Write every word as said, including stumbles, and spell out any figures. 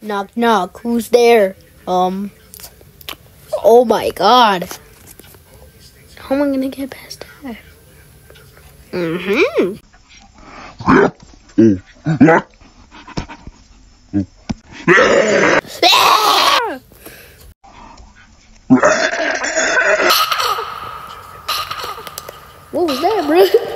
Knock, knock. Who's there? Um. Oh my god. How am I gonna get past that? Mm-hmm. What was that, bro?